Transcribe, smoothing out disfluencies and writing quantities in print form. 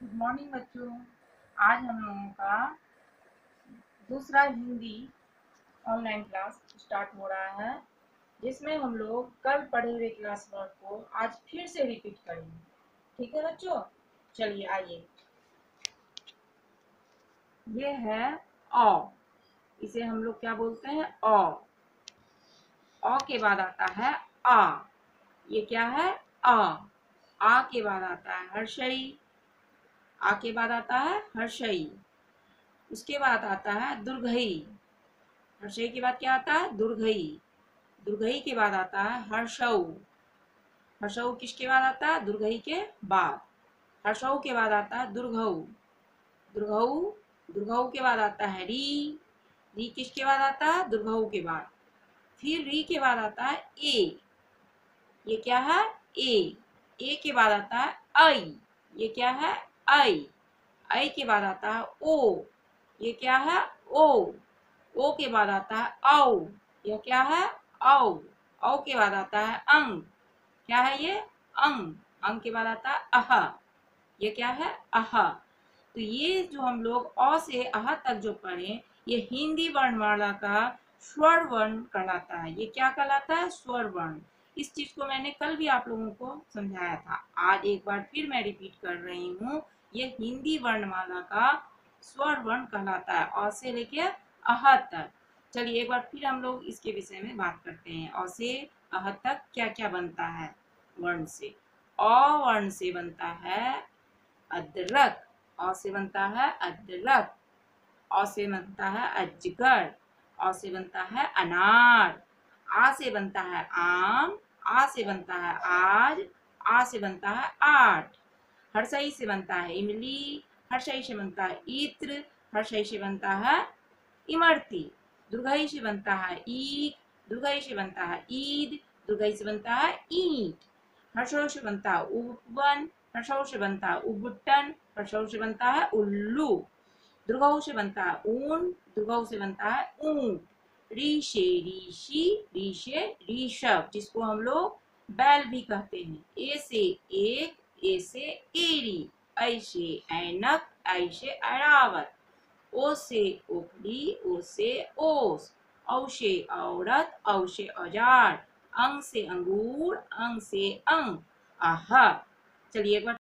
Good morning बच्चों। आज हम लोगों का दूसरा हिंदी ऑनलाइन क्लास स्टार्ट हो रहा है, जिसमें हम लोग कल पढ़े हुए क्लास वर्क को आज फिर से रिपीट करेंगे। ठीक है बच्चों, चलिए आइए। ये है अ, इसे हम लोग क्या बोलते हैं? अ के बाद आता है आ। ये क्या है? आ के बाद आता है हर्षई। आ के बाद आता है हर्षई। उसके बाद आता है दुर्घई। हर्षई के बाद क्या आता है? दुर्घई। दुर्घई के बाद आता है हर्षऊ। हर्षऊ किसके बाद आता है? दुर्घई के बाद। हर्षऊ के बाद आता है दुर्घऊ। दुर्घऊ दुर्घऊ के बाद आता है री। री किसके बाद आता है? दुर्घऊ के बाद। फिर री के बाद आता है ए। ये क्या है? ए के बाद आता है आई। ये क्या है? आई। आई के बाद आता है ओ। ये क्या है? ओ के बाद आता है औ। यह क्या है? औ। औ के बाद आता है अंग। क्या है ये? अंग। अंग के बाद आता है अह। ये क्या है? अह। तो ये जो हम लोग अ से अह तक जो पढ़े, ये हिंदी वर्णमाला का स्वर वर्ण कहलाता है। ये क्या कहलाता है? स्वर वर्ण। इस चीज को मैंने कल भी आप लोगों को समझाया था, आज एक बार फिर मैं रिपीट कर रही हूँ। ये हिंदी वर्णमाला का स्वर वर्ण कहलाता है, अ से लेके अह तक। चलिए एक बार फिर हम लोग इसके विषय में बात करते हैं। अ से अह तक क्या क्या बनता है वर्ण से? अ वर्ण से बनता है अदरक। अ से बनता है अदरक। अ से बनता है अजगर। अ से बनता है अनार। आ से बनता है आम। आ से बनता है आज। आ से बनता है आठ। हर्षई से बनता है इमली। हर्षई से बनता है इत्र। हर्षई से बनता है इमरती। दुर्घई से बनता है ईख। दुर्घई से बनता है ईद। दुर्घई से बनता है ईंट। हर्षौ से बनता है उपवन। हर्षौ से बनता है उबटन। हर्षौ से बनता है उल्लू। दुर्घऊ से बनता है ऊन। दुर्घऊ से बनता है ऊंट। री से ऋषि। री से ऋषभ, जिसको हम लोग बैल भी कहते हैं। ए से एक। ए से एरी। ऐ से ऐनक। ऐ से ऐरावत। ओ से ओखली। ओ से ओस। औ से औरत। औ से औजार। अंग से अंगूर। अंग से अंग। आहा। चलिए एक बार